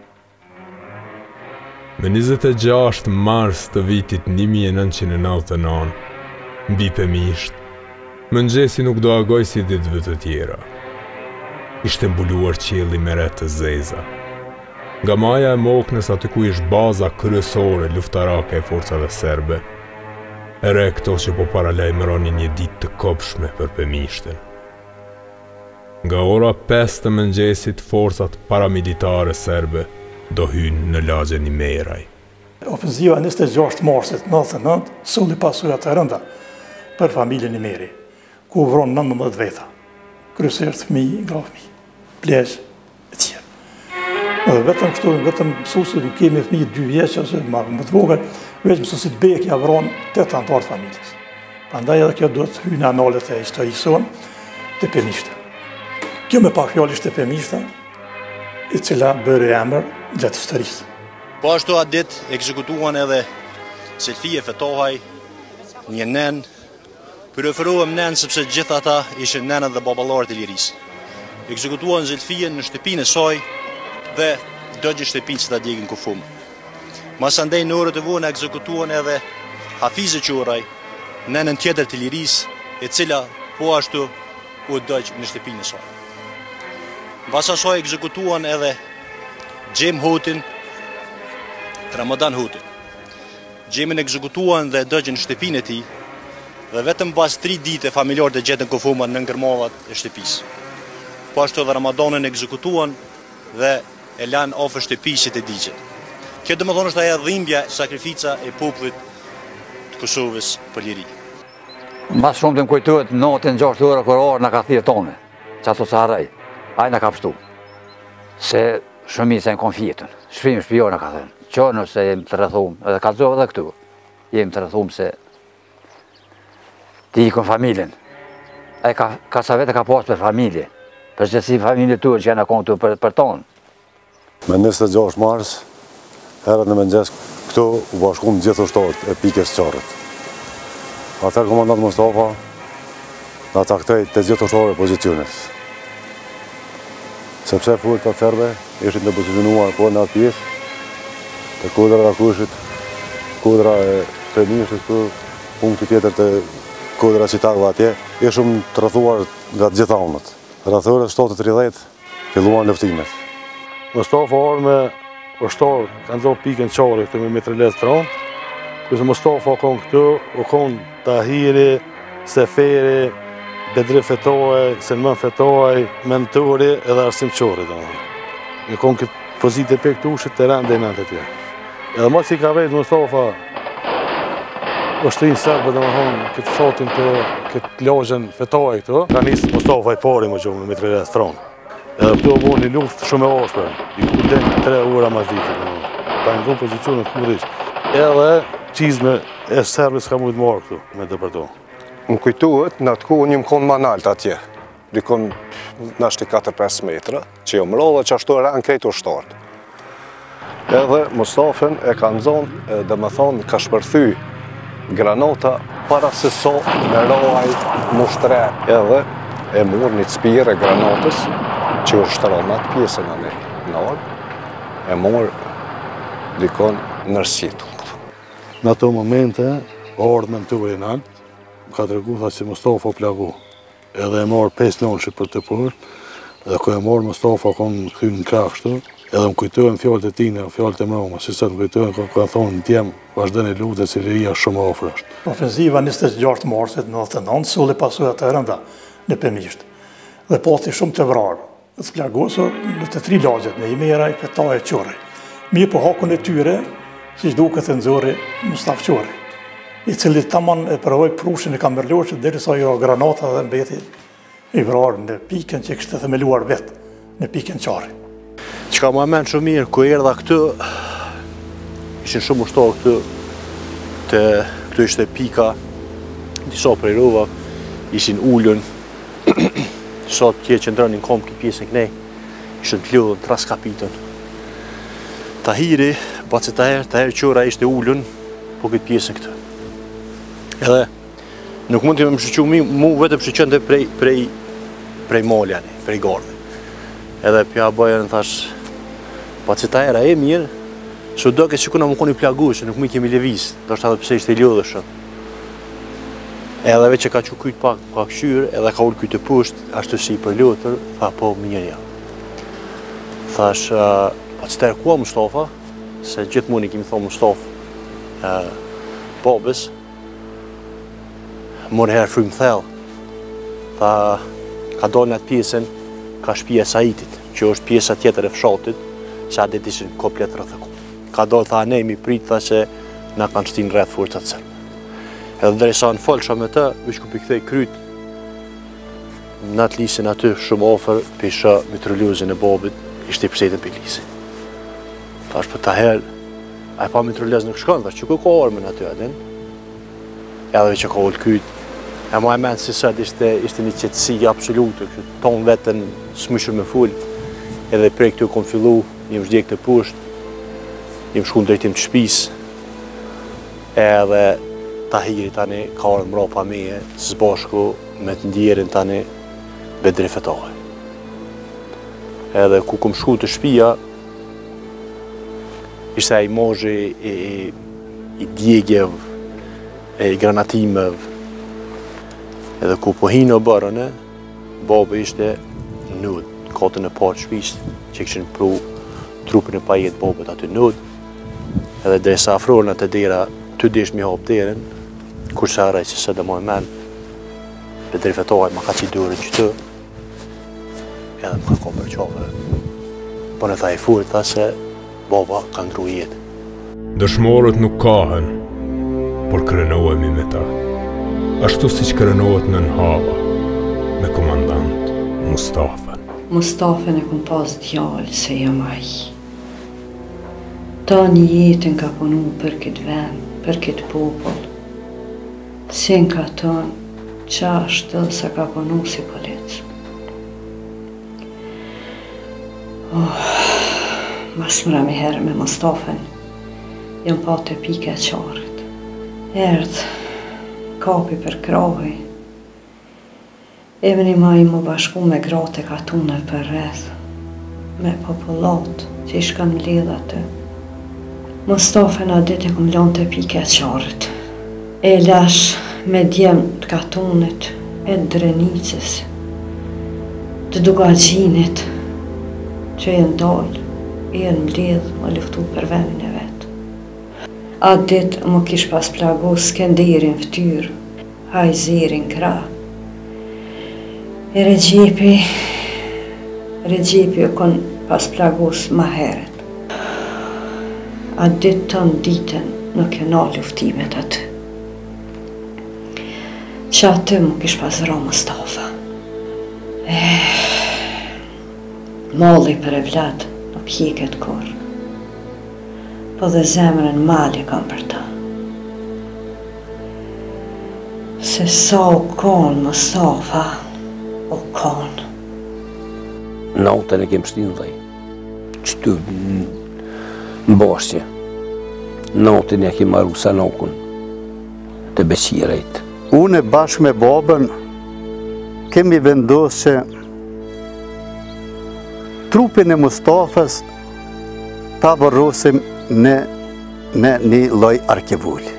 Me 26 mars të vitit 1999, mbi pemisht, mëngjesi nuk do agoj si ditëve të tjera. Ishte mbuluar qielli me re të zeza. Nga maja e Moknës aty ku ish baza kryesore luftarake e forcave serbe, e re këto që po paralajmëronin një ditë të kopshme për pemishten. Nga ora 5 të mëngjesit, forcat paramilitare serbe do hynë në lagjen i Meraj. Ofenziva 26 marsit 99 solli pasuria të rënda për familjen i Meri, ku vron 19 veta, kryesisht fëmijë, grafëmijë, plezh e tjerë. Dhe vetëm këtu, vetëm mësuesit nuk kemi fëmijë 2 vjeç ose më të vogël, vetëm mësuesit Beki ja vron 8 anëtar të familjes. Prandaj edhe kjo duhet hyjë në analet e historisë sonë të pemishte. Kjo me pak fjallë ishte pemishta, i cila bëri emër gjatë historisë. Po ashtu atë ditë ekzekutuan edhe Selfie Fetohaj, një nen, preferuam nen sepse gjithë ata ishin nenët dhe baballarët e lirisë. Ekzekutuan Selfien në shtëpinë e saj dhe dëgjë shtëpinë që ta djegin kufumë. Mas andej në orët e vonë ekzekutuan edhe Hafize Qorraj, nenën tjetër të lirisë, e cila po ashtu u dëgjë në shtëpinë e saj. Mbas asaj ekzekutuan edhe Gjem Hotin, Ramadan Hotin. Gjemin ekzekutuan dhe dëgjën në shtëpinë e tij, dhe vetëm pas 3 dite familjarët e gjetën kufuma në ngërmavat e shtëpisë. Po ashtu edhe Ramadanin ekzekutuan dhe e lanë afër shtëpisë që të digjet. Kjo domethënë është ajo dhimbja, sakrifica e popullit të Kosovës për liri. Mbas shumë të më kujtohet natën 6 ora kur orë na ka thirrë tonë, çato sa harrej. Ai na ka pështu. Se shumica në konfliktën. Shprim shpiona ka thënë. Qonë se jemi të rrëthum, edhe kalzova edhe këtu. Jemi të rrëthum se ti ikon familjen. Ai ka sa vete ka pas për familje. Për që si familje tuaj që janë akon këtu për tonë. Me 26 mars, herët në mëngjes, këtu u bashkuam gjithë ushtarët e pikës Qarrit. Atëherë komandant Mustafa na taktoi të gjithë ushtarët e pozicionit. Sepse furët të serbe ishin të pozicionuar po në atë pjesë, të kodra e Kushit, kodra e Trenishit, punkti tjetër të kodra Qitagëve atje, ishëm të rrethuar nga të gjitha anët. Rreth orës 7:30 filluan luftimet. Mustafa orë me ushtarë kanë zonë pikën Qarrit këtë me mitralet tron. Kërse Mustafa konë këtu, u konë Tahiri, Seferi, Bedri Fetoaj, Selman Fetoaj, Menturi edhe Arsim Qori. Në konë këtë pozitë e për këtu ushit të rëndë e nëntë të tjerë. Edhe mos i ka vrejtë Mustafa, ushtrinë sërbë dhe më thonë këtë fshatin të këtë lagjen Fetoaj këtu, ka njësë Mustafa i pari më gjumë me mitralet tron. Edhe këtu u bo një luft shumë e ashpër, diku den 3 ura mas ditë. Pa në dhunë pozicionet kurrish. Edhe qizme e serbis ka mujtë marrë këtu me dëpërto. Më kujtuhet, në atë kohë një më konë ma nalt atje. Dikon nashti 4-5 metra, që jo më rodha që ashtu e ranë krejtë ushtarët. Edhe Mustafën e ka nëzonë, dhe më thonë, ka shpërthy granata para se so me roaj mushtre. Edhe e murë një cpire granatës, që u shtëron atë pjesën anë në orë, e murë dikon nërsitu. Në ato momente, orë me në të vërinan, ka të regu tha që Mustafa plagu. Edhe e marë 5 lonshit për të përë, edhe kë e marë Mustafa konë kënë në krakshtu, edhe më kujtojnë fjallët e tine, fjallët e mroma, si sëtë më kujtojnë ka thonë në tjemë, vazhdojnë e lutë e Siria shumë ofrë është. Ofenziva 26 marsit 99, sulli pasuje të rënda në Pemisht, dhe pati shumë të vrarë. Të splagosur në të 3 lagjet, në Imera, i Petaj e Qori. Mirë po hakun e tyre, si që duke të nëzori Mustaf Qori, i cili tamam e përvoj prushin e Kamerloqit, dheri sa jo granata dhe mbeti i vrarë në pikën që kështë të themeluar vetë, në pikën Qari. Që ka më amen shumë mirë, ku erdha këtu, ishin shumë ushtarë këtu, këtu ishte pika, disa prej rova, ishin ullën, disa të tjerë që ndronin kom këtë pjesën kënej, ishën të lodhën, të raskapitën. Tahiri, baci Tahir Qora ishte ullën, po këtë pjesën këtë. Edhe, nuk mund të me më shqyqu mu vetëm shqyqen dhe prej maljani, prej gardhe. Edhe pja bajën thash, baci Tahira e mirë, së do këtë që kuna më koni plagu, që nuk më i kemi levis, do është edhe pse ishte i lodhëshën. Edhe veç që ka që kujtë pak këshyrë, edhe ka ullë kujtë të pusht, ashtu si i përlotër, tha po minjërja. Thash, pa që tërë kua Mustafa, se gjithë mund i kemi thonë Mustafa babës, mërë herë frymë thellë. Tha, ka dollë në atë pjesën, ka shpia Saitit, që është pjesa tjetër e fshatit, që adet ishin komplet rrëthëku. Ka dollë, tha, ne mi pritë, tha, se na kanë shtinë rreth forcat sërbë. Edhe dresa në falësha me të, vishë ku pikthej kryt, në atë lisin aty shumë ofër, pisha mitroluzin e babit, ishte i përsetën për lisi. Thash për ta herë, a e pa mitroluz nuk shkanë, thash që ku ka armën aty adin, edhe që ka ullë kryt, e ma e menë si sëtë ishte një qëtësi absolutë, kështë tonë vetën smyshër me full, edhe prej këtu kom fillu, jem shdjek të pusht, jem shku në drejtim të shpis, edhe Tahiri tani ka orën mrapa meje, së bashku me të ndjerin tani Bedri Fetoaj. Edhe ku kom shku të shpia, ishte a i mozhi i djegjev, i granatimëv, edhe ku po hinë o bërën, babë ishte nud, kotën e parë shpis, që këshin pru trupin e pajet babët aty nud, edhe dresa afrorën atë dera, ty desh mi hapë deren, kur se arrej që së dhe mojë men, Bedri Fetoaj ma ka që durën që të, edhe më ka kom për qafë. Po në tha i furë, tha se baba ka ndru jetë. Dëshmorët nuk kahen, por krenohemi me ta. Ashtu si që krenohet në Nhava, me komandant Mustafën. Mustafën e kum pas djallë se jam aj. Ta një jetën ka punu për këtë vend, për këtë popull. Sin ka tënë, qa është dhe se ka punu si polic. Mas mëra mi herë me Mustafën, jam pa të pike qarët. Erdë, kapi për krahi. Emri ma i më bashku me gratë e katune për rreth, me popullat që i shkan mledha të. Mustafën a ditë e kum lanë të pike qarët. E lash me djem të katunit, e drenicës, të dugagjinit, që e ndalë, e në mledhë më luftu për vendin e vetë. A ditë më kish pas plagu Skenderin ftyrë, hajzerin kra. E Regjepi u kon pas plagus ma heret. A ditë të në ditën nuk e na luftimet aty. Që aty më kish pas ra Mustafa. Malli për e vlad nuk hjeket kur. Po dhe zemrën mali kam për ta. Se sa u konë Mustafa, o konë. Nautën e kem shtinë dhej, që ty në bashkje. Nautën e kem marru sa nokun të beqirejt. Unë bashkë me babën kemi vendosë që trupin e Mustafës ta vërrosim në një lloj arkivulli.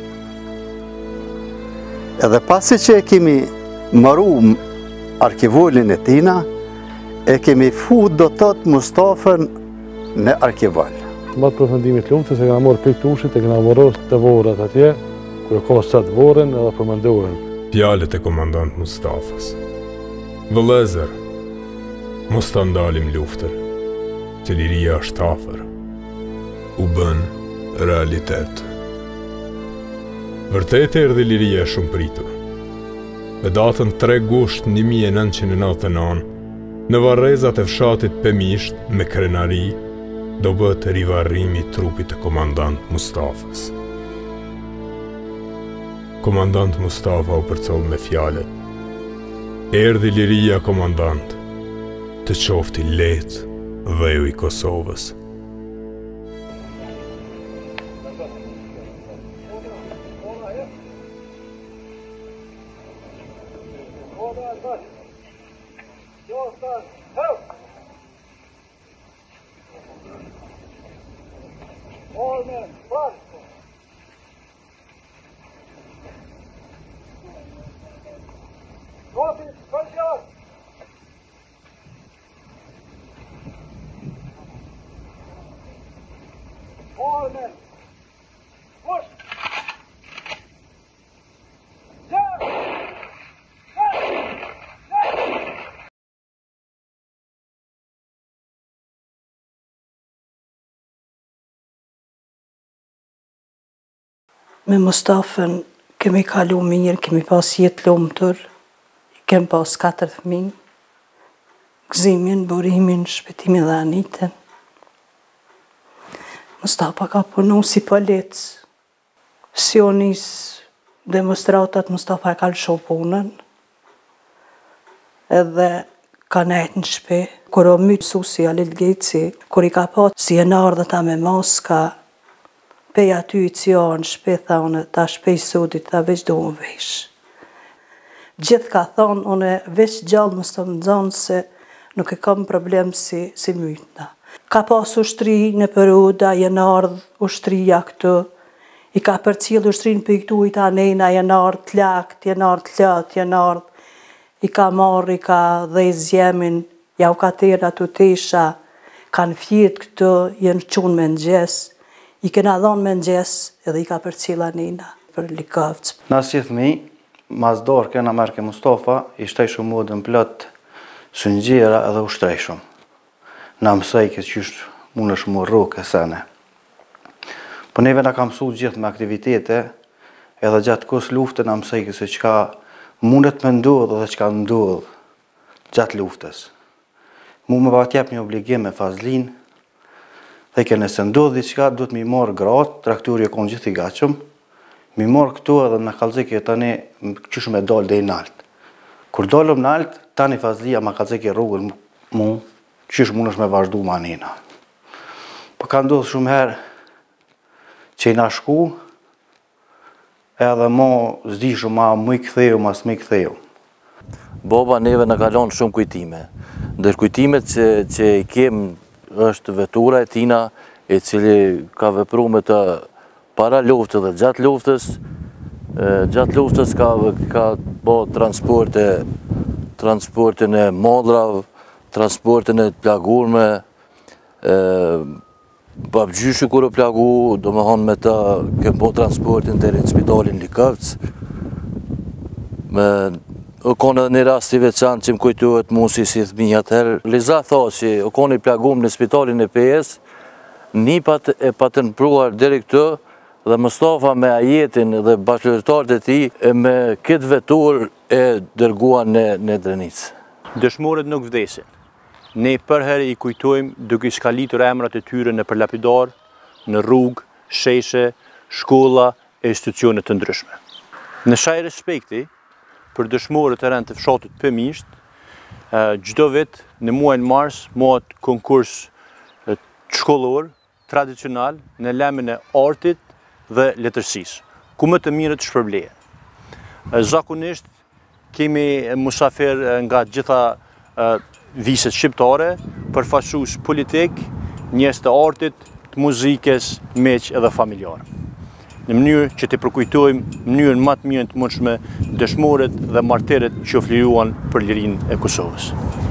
Edhe pasi që e kemi marru arkivullin e tina, e kemi fu do tëtë Mustafën në arkivull. Matë përfëndimit luftës e këna morë piktushit e këna vorës të vorët atje, kërë ka sëtë vorën edhe përmendohen. Fjalët e komandant Mustafës. Vëllezër, mos ta ndalim luftën, që liria është afër. U bën realitet. Vërtet erdhi liria shumë pritur. Me datën 3 gusht 1999, në varrezat e fshatit Pemisht me krenari, do bët rivarrimi i trupit të komandant Mustafës. Komandant Mustafa u përcoll me fjalët. Erdhi liria komandant, të qofti lehtë dheu i Kosovës. Me Mustafën kemi kalu mirë, kemi pas jetë lumtur, kemi pas 4 fëmijë, gëzimin, burimin, shpëtimin dhe anitën. Mustafa ka punu si polic. Si o nis demonstratat, Mustafa e ka lësho punën, edhe ka nejtë në shpe. Kur o mytë susi Halil Geci, kur i ka pa si e nardhe ta me maska, pej aty i cio në shpe, tha unë, ta shpej sodit, ta veç do unë vesh. Gjithë ka thonë, unë veç gjallë më së të nëzonë se nuk e kam problem si mytna. Ka pas ushtri në periuda, jenë ardhë ushtria këtu, i ka përcjellë ushtrinë për i këtu i ta nejna, jenë ardhë të lakt, jenë ardhë të lët, jenë ardhë, i ka marrë, i ka dhe i zjemin, ja u ka tërë atu tesha, kanë fjetë këtu, jenë qunë me nëgjes, i kena dhonë me nëgjes edhe i ka përcila nina për Likovc. Na si thmi, mas dorë kena merke Mustafa, i shtej shumë modën plot sëngjera edhe u shtej shumë. Na mësej këtë qysh mund është më rrugë e sene. Po neve na ka mësu gjithë me aktivitete, edhe gjatë kus luftën na mësej këtë se qka mundet me ndodhë dhe qka ndodhë gjatë luftës. mu më pa t'jep një obligim me fazlin, dhe ke nëse ndodh diçka, duhet mi marrë gratë, traktori e konë gjithë i gatshëm, mi marrë këtu edhe në kallëzike tani qysh me dalë dhe i naltë. Kur dalëm naltë, tani fazlia ma kallëzike rrugën mu, qysh mund është me vazhdu ma nina. Po ka ndodhë shumë herë që i na shku, edhe mo zdi shumë ma më i ktheju, mas më i ktheju. Baba neve në kalon shumë kujtime. Ndër kujtimet që i kem është vetura e tina, e cili ka vepru me të para luftës dhe gjatë luftës. Gjatë luftës ka bo transportin e modrav, transportin e plagurme, babgjyshi kur o plagu, do me honë me të kem bo transportin të rinë spitalin Likëvc. O konë edhe një rast i veçantë që më kujtuhet mu si thmi atëherë. Liza tha që o konë i plagum në spitalin e PS, nipat e patën pruar deri këtë dhe Mustafa me ajetin dhe bashkëlqytetarët e tij me këtë vetur e dërguan në Drenicë. Dëshmorët nuk vdesin. Ne përherë i kujtojmë duke shkalitur emrat e tyre në përlapidar, në rrugë, sheshe, shkolla e institucione të ndryshme. Në shaj respekti për dëshmorët e rënd të fshatit Pëmisht, çdo vit në muajin mars mohet konkurs shkollor tradicional në lajmin e artit dhe letërsisë, ku më të mirët shpërblehen. Zakonisht kemi musafir nga gjitha viset shqiptare, përfaqësues politik, njerëz të artit, të muzikës, miq edhe familjar. Në mënyrë që të përkujtojmë mënyrën më të mirë të mundshme dëshmorët dhe martirët që u fliruan për lirinë e Kosovës.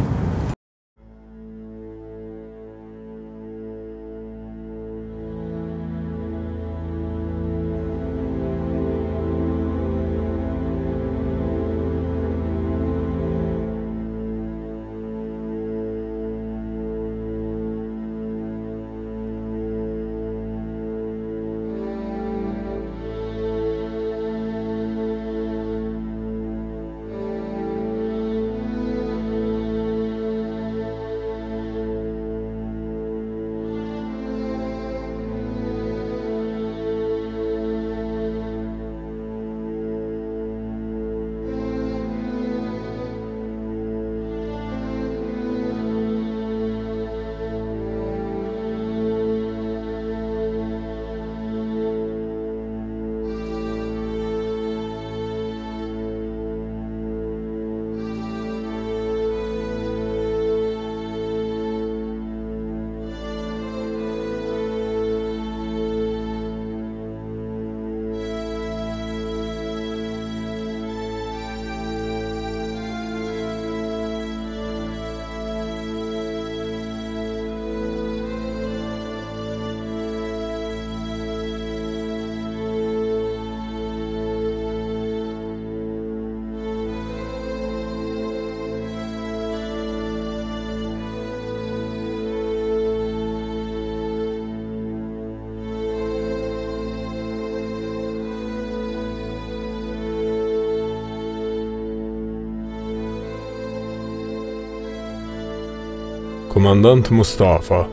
Komandant Mustafa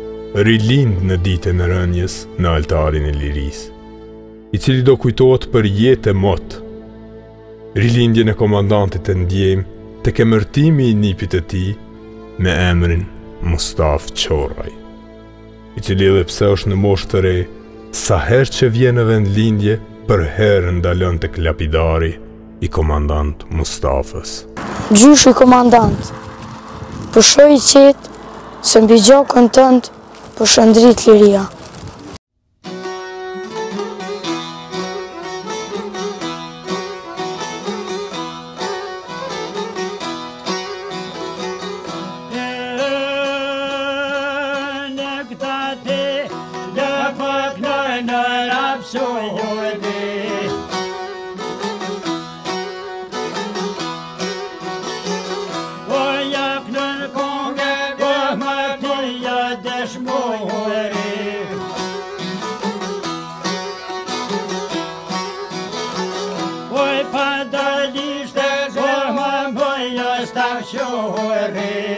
rilind në ditën e rënjes në altarin e lirisë, i cili do kujtohet për jetë e mot. Rilindjen e komandantit e ndjejmë tek emërtimi i nipit e tij me emrin Mustaf Qorraj, i cili edhe pse është në moshë të re, sa herë që vjen në vendlindje, për herë ndalon tek lapidari i komandant Mustafës. Gjyshi komandant, përshoj i qetë, se mbi gjakën tënd përshëndrit liria. Oj, padalisht e goma bëja stavqore.